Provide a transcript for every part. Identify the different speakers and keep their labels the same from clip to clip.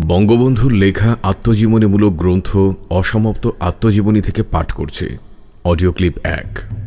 Speaker 1: বঙ্গবন্ধুর লেখা আত্মজীবনীমূলক গ্রন্থ অসমাপ্ত আত্মজীবনী থেকে পাঠ করছে অডিও ক্লিপ 1।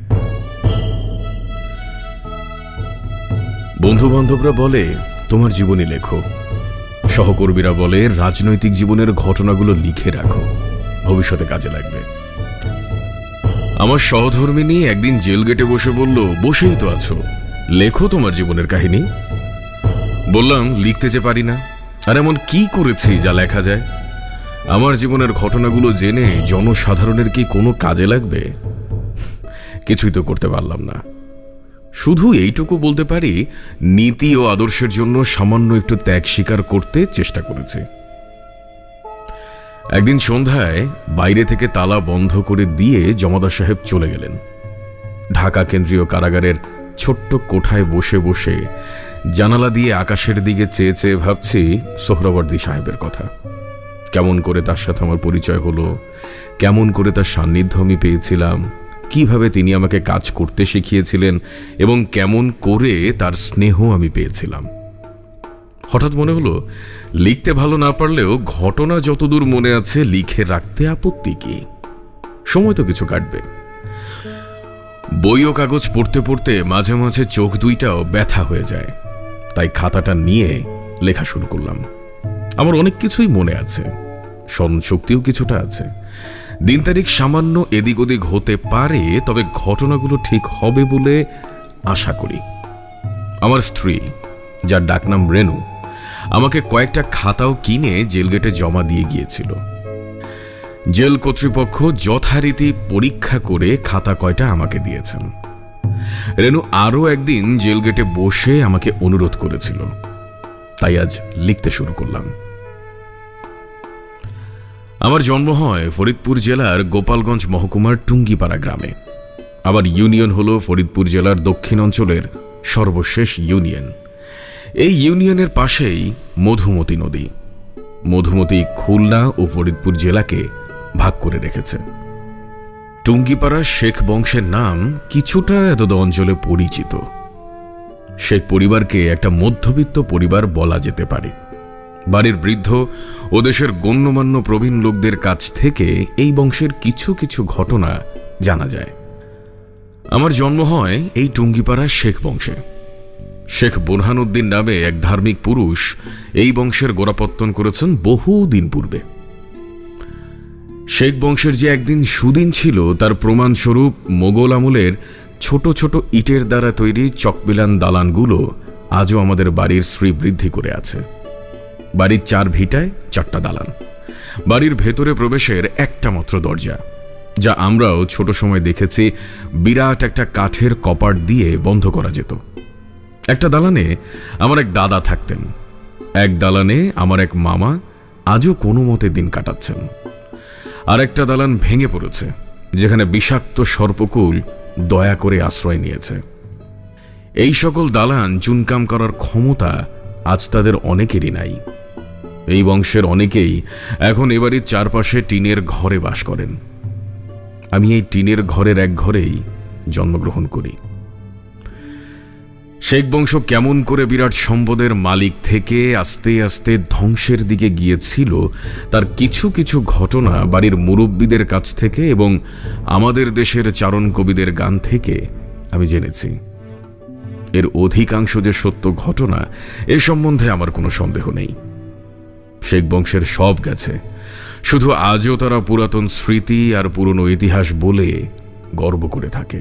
Speaker 1: বন্ধুবান্ধবরা বলে তোমার জীবনী লেখো, সহকর্মীরা বলে রাজনৈতিক জীবনের ঘটনাগুলো লিখে রাখো, ভবিষ্যতে কাজে লাগবে। আমার সহধর্মিনী একদিন জেল গেটে বসে বলল, বসেই তো আছো, লেখো তোমার জীবনের কাহিনী। বললাম লিখতে যে পারি না, আর এমন কি করেছি যা লেখা যায়? আমার জীবনের ঘটনাগুলো জেনে জনসাধারণের কি কোনো কাজে লাগবে? কিছুই তো করতে পারলাম না। শুধু এইটুকু বলতে পারি, নীতি ও আদর্শের জন্য সামান্য একটু ত্যাগ স্বীকার করতে চেষ্টা করেছি। একদিন সন্ধ্যায় বাইরে থেকে তালা বন্ধ করে দিয়ে জমাদার সাহেব চলে গেলেন। ঢাকা কেন্দ্রীয় কারাগারের ছোট্ট কোঠায় বসে বসে জানালা দিয়ে আকাশের দিকে চেয়ে চেয়ে ভাবছি সোহরাওয়ার্দী সাহেবের কথা। কেমন করে তার সাথে আমার পরিচয় হলো, কেমন করে তার সান্নিধ্য আমি পেয়েছিলাম, কিভাবে তিনি আমাকে কাজ করতে শিখিয়েছিলেন এবং কেমন করে তার স্নেহ আমি পেয়েছিলাম। হঠাৎ মনে হলো, লিখতে ভালো না পারলেও ঘটনা যতদূর মনে আছে লিখে রাখতে আপত্তি কি? সময় তো কিছু কাটবে। বই ও কাগজ পড়তে পড়তে মাঝে মাঝে চোখ দুইটাও ব্যথা হয়ে যায়, তাই খাতাটা নিয়ে লেখা শুরু করলাম। আমার অনেক কিছুই মনে আছে, স্মরণ শক্তিও কিছুটা আছে। দিন তারিখ সামান্য এদিক ওদিক হতে পারে, তবে ঘটনাগুলো ঠিক হবে বলে আশা করি। আমার স্ত্রী, যার ডাকনাম রেনু, আমাকে কয়েকটা খাতাও কিনে জেলগেটে জমা দিয়ে গিয়েছিল। জেল কর্তৃপক্ষ যথারীতি পরীক্ষা করে খাতা কয়টা আমাকে দিয়েছেন। রেনু আরও একদিন জেলগেটে বসে আমাকে অনুরোধ করেছিল, তাই আজ লিখতে শুরু করলাম। আমার জন্ম হয় ফরিদপুর জেলার গোপালগঞ্জ মহকুমার টুঙ্গিপাড়া গ্রামে। আবার ইউনিয়ন হল ফরিদপুর জেলার দক্ষিণ অঞ্চলের সর্বশেষ ইউনিয়ন। এই ইউনিয়নের পাশেই মধুমতি নদী। মধুমতি খুলনা ও ফরিদপুর জেলাকে ভাগ করে রেখেছে। টুঙ্গিপাড়া শেখ বংশের নাম কিছুটা এতদ অঞ্চলে পরিচিত। শেখ পরিবারকে একটা মধ্যবিত্ত পরিবার বলা যেতে পারে। বাড়ির বৃদ্ধ ও দেশের গণ্যমান্য প্রবীণ লোকদের কাছ থেকে এই বংশের কিছু কিছু ঘটনা জানা যায়। আমার জন্ম হয় এই টুঙ্গিপাড়া শেখ বংশে। শেখ বোরহানউদ্দিন নামে এক ধার্মিক পুরুষ এই বংশের গোড়াপত্তন করেছেন বহুদিন পূর্বে। শেখ বংশের যে একদিন সুদিন ছিল, তার প্রমাণস্বরূপ মোগল আমলের ছোট ছোট ইটের দ্বারা তৈরি চকবিলান দালানগুলো আজও আমাদের বাড়ির শ্রীবৃদ্ধি করে আছে। বাড়ির 4 ভিটায় 4টা দালান। বাড়ির ভেতরে প্রবেশের একটা মাত্র দরজা, যা আমরাও ছোট সময় দেখেছি বিরাট একটা কাঠের কপাট দিয়ে বন্ধ করা যেত। একটা দালানে আমার এক দাদা থাকতেন। এক দালানে আমার এক মামা আজও কোনো মতে দিন কাটাচ্ছেন। আর একটা দালান ভেঙে পড়েছে, যেখানে বিষাক্ত সর্পকুল দয়া করে আশ্রয় নিয়েছে। এই সকল দালান চুনকাম করার ক্ষমতা আজ তাদের অনেকেরই নাই। এই বংশের অনেকেই এখন এবাড়ির চারপাশে টিনের ঘরে বাস করেন। আমি এই টিনের ঘরের এক ঘরেই জন্মগ্রহণ করি। শেখ বংশ কেমন করে বিরাট সম্পদের মালিক থেকে আস্তে আস্তে ধ্বংসের দিকে গিয়েছিল, তার কিছু কিছু ঘটনা বাড়ির মুরব্বীদের কাছ থেকে এবং আমাদের দেশের চারণ কবিদের গান থেকে আমি জেনেছি। এর অধিকাংশ যে সত্য ঘটনা, এ সম্বন্ধে আমার কোনো সন্দেহ নেই। শেখ বংশের সব গেছে, শুধু আজও তারা পুরাতন স্মৃতি আর পুরনো ইতিহাস বলে গর্ব করে থাকে।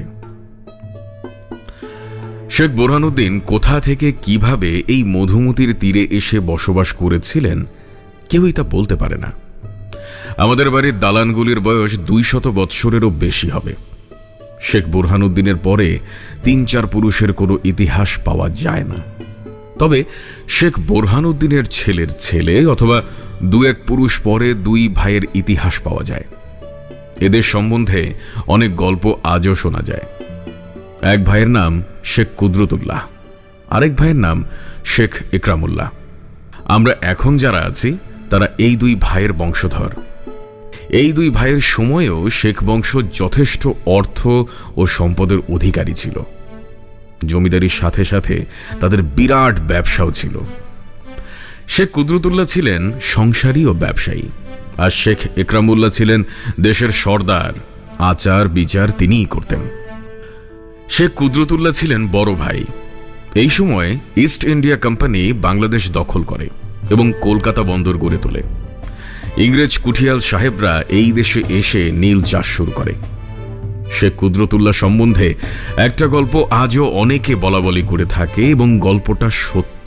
Speaker 1: শেখ বোরহানউদ্দিন কোথা থেকে কিভাবে এই মধুমতির তীরে এসে বসবাস করেছিলেন, কেউই তা বলতে পারে না। আমাদের বাড়ির দালানগুলির বয়স 200 বৎসরেরও বেশি হবে। শেখ বোরহানউদ্দিনের পরে 3-4 পুরুষের কোনো ইতিহাস পাওয়া যায় না। তবে শেখ বোরহানউদ্দিনের ছেলের ছেলে অথবা 2-1 পুরুষ পরে 2 ভাইয়ের ইতিহাস পাওয়া যায়। এদের সম্বন্ধে অনেক গল্প আজও শোনা যায়। এক ভাইয়ের নাম শেখ কুদরতুল্লাহ, আরেক ভাইয়ের নাম শেখ ইকরামুল্লাহ। আমরা এখন যারা আছি তারা এই 2 ভাইয়ের বংশধর। এই 2 ভাইয়ের সময়েও শেখ বংশ যথেষ্ট অর্থ ও সম্পদের অধিকারী ছিল। জমিদারির সাথে সাথে তাদের বিরাট ব্যবসাও ছিল। শেখ কুদরতুল্লাহ ছিলেন সংসারী ও ব্যবসায়ী, আর শেখ একরামুল্লাহ ছিলেন দেশের সর্দার। আচার বিচার তিনিই করতেন। শেখ কুদরতুল্লাহ ছিলেন বড় ভাই। এই সময় ইস্ট ইন্ডিয়া কোম্পানি বাংলাদেশ দখল করে এবং কলকাতা বন্দর গড়ে তোলে। ইংরেজ কুঠিয়াল সাহেবরা এই দেশে এসে নীল চাষ শুরু করে। শেখ কুদরতুল্লাহ সম্বন্ধে একটা গল্প আজও অনেকে বলাবলি করে থাকে এবং গল্পটা সত্য।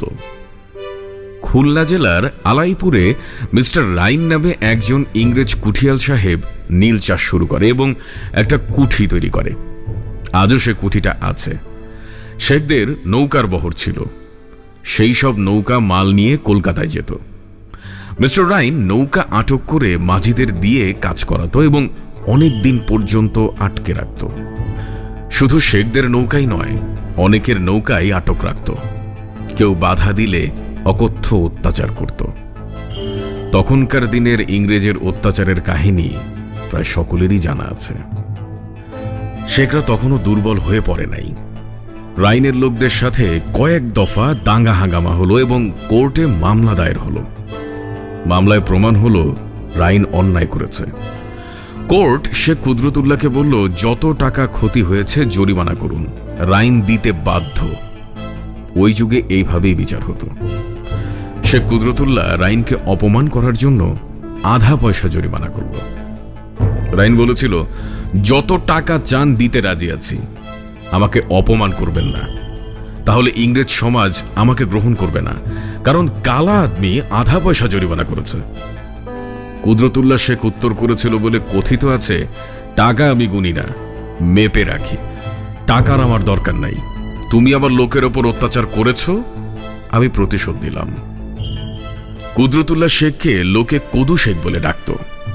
Speaker 1: খুলনা জেলার আলাইপুরে মিস্টার রাইন নামে একজন ইংরেজ কুঠিয়াল সাহেব নীল চাষ শুরু করে এবং একটা কুঠি তৈরি করে। আজও সে কুঠিটা আছে। শেখদের নৌকার বহর ছিল। সেই সব নৌকা মাল নিয়ে কলকাতায় যেত। মিস্টার রাইন নৌকা আটক করে মাঝিদের দিয়ে কাজ করাতো এবং অনেক দিন পর্যন্ত আটকে রাখত। শুধু শেখদের নৌকাই নয়, অনেকের নৌকাই আটক রাখত। কেউ বাধা দিলে অকথ্য অত্যাচার করত। তখনকার দিনের ইংরেজের অত্যাচারের কাহিনী প্রায় সকলেরই জানা আছে। শেখরা তখনও দুর্বল হয়ে পড়ে নাই। রাইনের লোকদের সাথে কয়েক দফা দাঙ্গা হাঙ্গামা হলো এবং কোর্টে মামলা দায়ের হলো। মামলায় প্রমাণ হলো রাইন অন্যায় করেছে। কোর্ট শেখ কুদরতুল্লাহকে বলল, যত টাকা ক্ষতি হয়েছে জরিমানা করুন, রাইন দিতে বাধ্য। ওই যুগে এইভাবেই বিচার হতো। শেখ কুদরতুল্লাহ রাইনকে অপমান করার জন্য আধা পয়সা জরিমানা করল। রাইন বলেছিল, যত টাকা চান দিতে রাজি আছি, আমাকে অপমান করবেন না, তাহলে ইংরেজ সমাজ আমাকে গ্রহণ করবে না, কারণ কালা আদমি আধা পয়সা জরিমানা করেছে। কুদরতুল্লাহ শেখ উত্তর করেছিল বলে কথিত আছে, টাকা আমি গুনি না, মেপে রাখি। টাকার আমার দরকার নাই। তুমি আমার লোকের ওপর অত্যাচার করেছ, আমি প্রতিশোধ দিলাম। কুদরতুল্লাহ শেখকে লোকে কদু শেখ বলে ডাকত।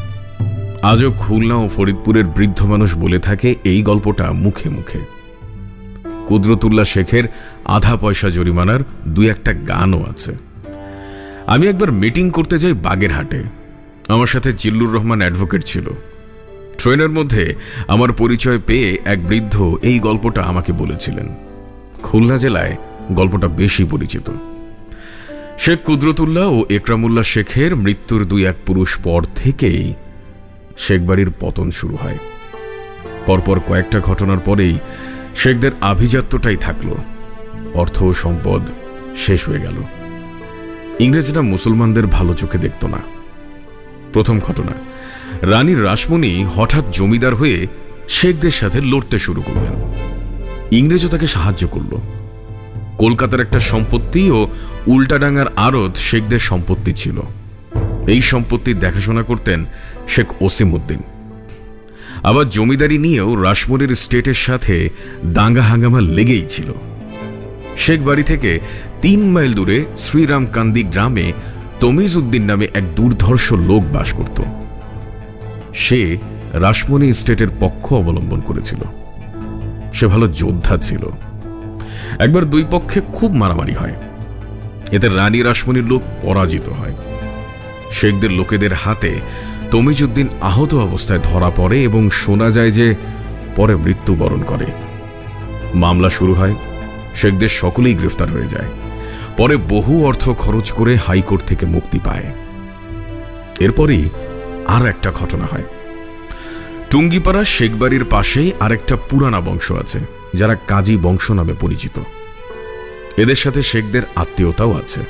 Speaker 1: আজও খুলনা ও ফরিদপুরের বৃদ্ধ মানুষ বলে থাকে এই গল্পটা মুখে মুখে। কুদরতুল্লাহ শেখের আধা পয়সা জরিমানার দুই একটা গানও আছে। আমি একবার মিটিং করতে যাই বাগেরহাটে। আমার সাথে জিল্লুর রহমান অ্যাডভোকেট ছিল। ট্রেনের মধ্যে আমার পরিচয় পেয়ে এক বৃদ্ধ এই গল্পটা আমাকে বলেছিলেন। খুলনা জেলায় গল্পটা বেশি পরিচিত। শেখ কুদরতুল্লাহ ও একরামুল্লাহ শেখের মৃত্যুর দুই এক পুরুষ পর থেকেই শেখবাড়ির পতন শুরু হয়। পরপর কয়েকটা ঘটনার পরেই শেখদের আভিজাত্যটাই থাকল, অর্থ ও সম্পদ শেষ হয়ে গেল। ইংরেজরা মুসলমানদের ভালো চোখে দেখত না। প্রথম ঘটনা, রানী রাসমণি হঠাৎ জমিদার হয়ে শেখদের সাথে লড়তে শুরু করলেন। ইংরেজও তাকে সাহায্য করল। কলকাতার একটা সম্পত্তি ও উল্টাডাঙ্গার আড়ত শেখদের সম্পত্তি ছিল। এই সম্পত্তির দেখাশোনা করতেন শেখ ওসিমউদ্দিন। আবার জমিদারি নিয়েও রাসমণির স্টেটের সাথে দাঙ্গা হাঙ্গামা লেগেই ছিল। শেখ বাড়ি থেকে 3 মাইল দূরে শ্রীরামকান্দি গ্রামে তমিজ উদ্দিন নামে এক দুর্ধর্ষ লোক বাস করত। সে রাসমণি স্টেটের পক্ষ অবলম্বন করেছিল। সে ভালো যোদ্ধা ছিল। একবার দুই পক্ষে খুব মারামারি হয়। এতে রানী রাসমণির লোক পরাজিত হয়। শেখদের লোকেদের হাতে তমিজ উদ্দিন আহত অবস্থায় ধরা পড়ে এবং শোনা যায় যে পরে মৃত্যুবরণ করে। মামলা শুরু হয়। শেখদের সকলেই গ্রেফতার হয়ে যায়। পরে বহু অর্থ খরচ করে হাইকোর্ট থেকে মুক্তি পায়। এরপরই আর একটা ঘটনা হয়। টুঙ্গিপাড়া শেখবাড়ির পাশেই আরেকটা পুরানা বংশ আছে, যারা কাজী বংশ নামে পরিচিত। এদের সাথে শেখদের আত্মীয়তাও আছে।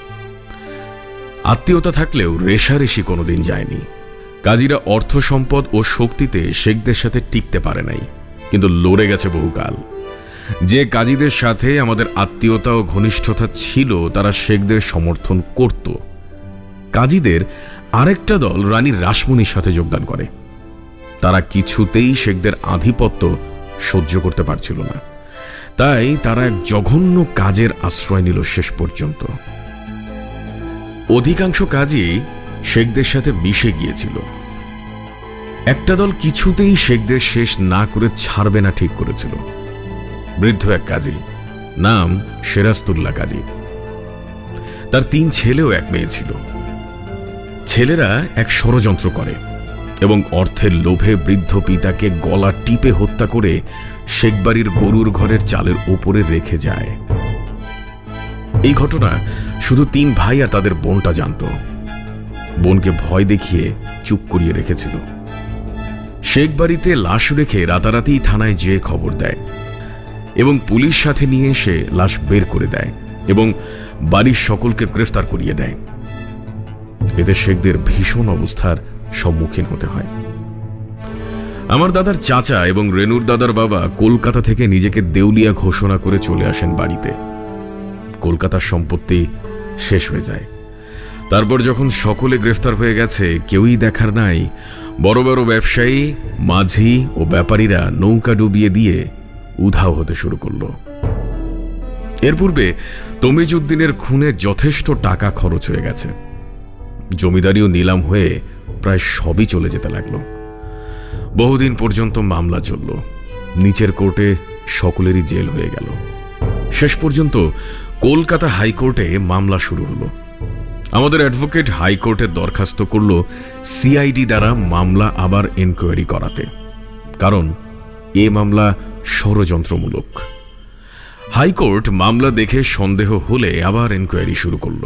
Speaker 1: আত্মীয়তা থাকলেও রেশারেশি কোনোদিন যায়নি। কাজীরা অর্থ সম্পদ ও শক্তিতে শেখদের সাথে টিকতে পারে নাই, কিন্তু লড়ে গেছে বহুকাল। যে কাজীদের সাথে আমাদের আত্মীয়তা ও ঘনিষ্ঠতা ছিল, তারা শেখদের সমর্থন করত। কাজীদের আরেকটা দল রানী রাসমণির সাথে যোগদান করে। তারা কিছুতেই শেখদের আধিপত্য সহ্য করতে পারছিল না, তাই তারা এক জঘন্য কাজের আশ্রয় নিল শেষ পর্যন্ত। অধিকাংশ কাজই শেখদের সাথে মিশে গিয়েছিল। একটা দল কিছুতেই শেখদের শেষ না করে ছাড়বে না ঠিক করেছিল। বৃদ্ধ এক কাজী, নাম সেরাস্তুল্লাহ কাজী। তার 3 ছেলে ও 1 মেয়ে ছিল। ছেলেরা এক ষড়যন্ত্র করে এবং অর্থের লোভে বৃদ্ধ পিতাকে গলা টিপে হত্যা করে শেখবাড়ির গরুর ঘরের চালের ওপরে রেখে যায়। এই ঘটনা শুধু 3 ভাই আর তাদের বোনটা জানত। বোনকে ভয় দেখিয়ে চুপ করিয়ে রেখেছিল। শেখ বাড়িতে লাশ রেখে রাতারাতি থানায় যেয়ে খবর দেয় এবং পুলিশ সাথে নিয়ে এসে লাশ বের করে দেয় এবং বাড়ির সকলকে গ্রেফতার করিয়ে দেয়। এতে শেখদের ভীষণ অবস্থার সম্মুখীন হতে হয়। আমার দাদার চাচা এবং রেনুর দাদার বাবা কলকাতা থেকে নিজেকে দেউলিয়া ঘোষণা করে চলে আসেন বাড়িতে। কলকাতার সম্পত্তি শেষ হয়ে যায়। তারপর যখন সকলে গ্রেফতার হয়ে গেছে, কেউই দেখার নাই বড় বড় ব্যবসায়ী, মাঝি ও ব্যাপারীরা নৌকা ডুবিয়ে দিয়ে উধাও হতে শুরু করল। এর পূর্বে তমিজউদ্দিনের খুনে যথেষ্ট টাকা খরচ হয়ে গেছে। জমিদারিও নিলাম হয়ে প্রায় সবই চলে যেতে লাগলো। বহুদিন পর্যন্ত মামলা চলল। নিচের কোর্টে সকলেরই জেল হয়ে গেল। শেষ পর্যন্ত কলকাতা হাইকোর্টে মামলা শুরু হলো। আমাদের অ্যাডভোকেট হাইকোর্টে দরখাস্ত করল সিআইডি দ্বারা মামলা আবার এনকোয়ারি করাতে, কারণ এ মামলা ষড়যন্ত্রমূলক। হাইকোর্ট মামলা দেখে সন্দেহ হলে আবার এনকোয়ারি শুরু করল।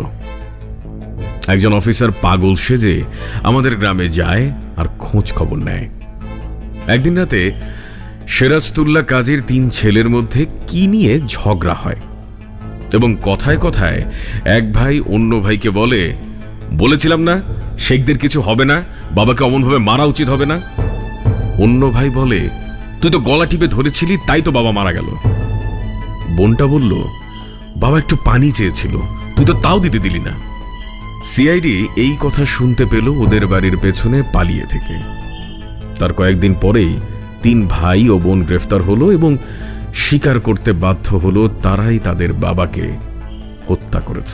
Speaker 1: একজন অফিসার পাগল সেজে আমাদের গ্রামে যায় আর খোঁজ খবর নেয়। একদিন রাতে সেরাজতুল্লাহ কাজীর 3 ছেলের মধ্যে কি নিয়ে ঝগড়া হয় এবং কথায় কথায় এক ভাই অন্য ভাইকে বলেছিলাম না শেখদের কিছু হবে না, বাবাকে অমনভাবে মারা উচিত হবে না। অন্য ভাই বলে, তুই তো গলা টিপে ধরেছিলি, তাই তো বাবা মারা গেল। বোনটা বলল, বাবা একটু পানি চেয়েছিল, তুই তো তাও দিতে দিলি না। সিআইডি এই কথা শুনতে পেল ওদের বাড়ির পেছনে পালিয়ে থেকে। তার কয়েকদিন পরেই 3 ভাই ও বোন গ্রেফতার হলো এবং স্বীকার করতে বাধ্য হলো তারাই তাদের বাবাকে হত্যা করেছে।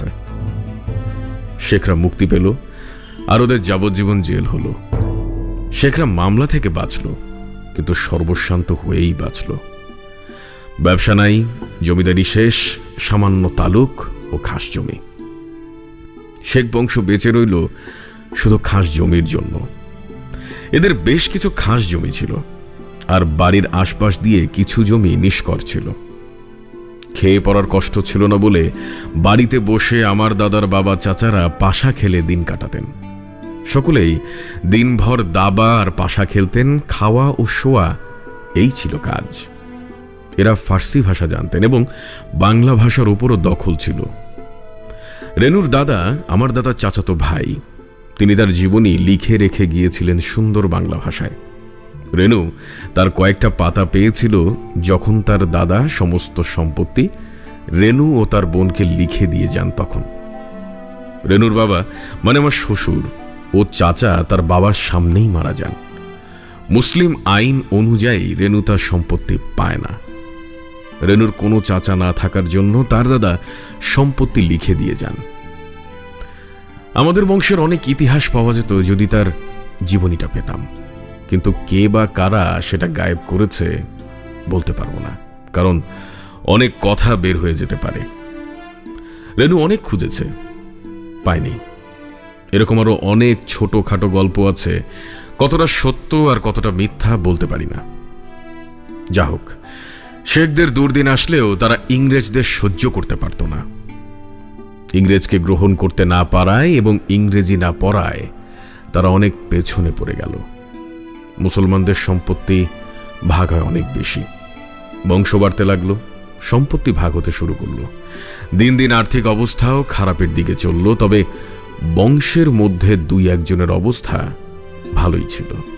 Speaker 1: শেখরা মুক্তি পেল আর ওদের যাবজ্জীবন জেল হলো। শেখরা মামলা থেকে বাঁচল, কিন্তু সর্বশান্ত হয়েই বাঁচল। ব্যবসা নাই, জমিদারি শেষ, সামান্য তালুক ও খাস জমি। শেখ বংশ বেঁচে রইল শুধু খাস জমির জন্য। এদের বেশ কিছু খাস জমি ছিল আর বাড়ির আশপাশ দিয়ে কিছু জমি নিষ্কর ছিল। খেয়ে পড়ার কষ্ট ছিল না বলে বাড়িতে বসে আমার দাদার বাবা চাচারা পাশা খেলে দিন কাটাতেন। সকলেই দিনভর দাবা আর পাশা খেলতেন, খাওয়া ও শোয়া এই ছিল কাজ। এরা ফার্সি ভাষা জানতেন এবং বাংলা ভাষার উপরও দখল ছিল। রেনুর দাদা আমার দাদার চাচাতো ভাই, তিনি তার জীবনী লিখে রেখে গিয়েছিলেন সুন্দর বাংলা ভাষায়। রেনু তার কয়েকটা পাতা পেয়েছিল যখন তার দাদা সমস্ত সম্পত্তি রেনু ও তার বোনকে লিখে দিয়ে যান। তখন রেনুর বাবা মানে আমার শ্বশুর ও চাচা তার বাবার সামনেই মারা যান। মুসলিম আইন অনুযায়ী রেনু তার সম্পত্তি পায় না। রেনুর কোনো চাচা না থাকার জন্য তার দাদা সম্পত্তি লিখে দিয়ে যান। আমাদের বংশের অনেক ইতিহাস পাওয়া যেত যদি তার জীবনীটা পেতাম, কিন্তু কে বা কারা সেটা গায়েব করেছে বলতে পারবো না, কারণ অনেক কথা বের হয়ে যেতে পারে। রেনু অনেক খুঁজেছে, পায়নি। এরকম আরো অনেক ছোটখাটো গল্প আছে, কতটা সত্য আর কতটা মিথ্যা বলতে পারি না। যা হোক, শেখদের দুর্দিন আসলেও তারা ইংরেজদের সহ্য করতে পারত না। ইংরেজকে গ্রহণ করতে না পারায় এবং ইংরেজি না পড়ায় তারা অনেক পেছনে পড়ে গেল। মুসলমানদের সম্পত্তি ভাগ হয় অনেক বেশি। বংশ বাড়তে লাগলো, সম্পত্তি ভাগ হতে শুরু করলো। দিন দিন আর্থিক অবস্থাও খারাপের দিকে চলল, তবে বংশের মধ্যে 2-1 জনের অবস্থা ভালোই ছিল।